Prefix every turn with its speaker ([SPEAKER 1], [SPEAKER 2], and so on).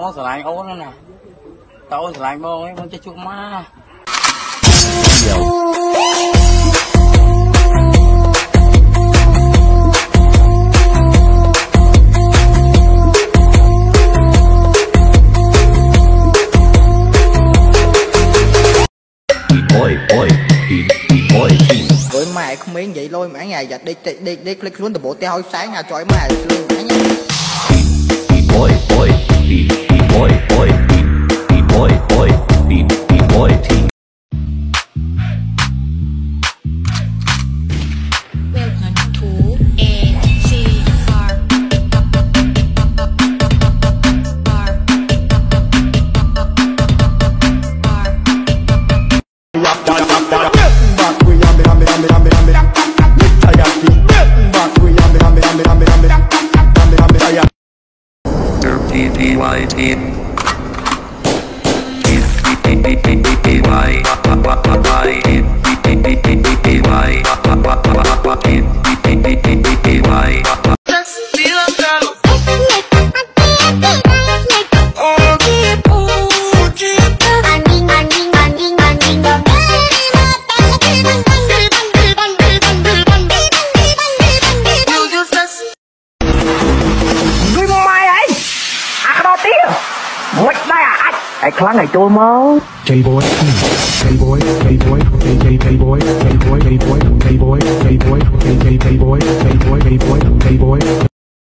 [SPEAKER 1] Con sờ lại ố nó nè. Tao sờ lại bông ấy con chơi chung má.
[SPEAKER 2] Rồi mày không miếng vậy lôi mãi ngày giật đi click luôn từ bộ teo sáng nhà chọi mày luôn mãi nha.
[SPEAKER 3] Welcome to ACR.
[SPEAKER 4] Ai khóa ngày trôi máu.
[SPEAKER 5] J-boy, J-boy, J-boy, J-boy, J-boy, J-boy, J-boy, J-boy, J-boy, J-boy, J-boy, J-boy, J-boy, J-boy.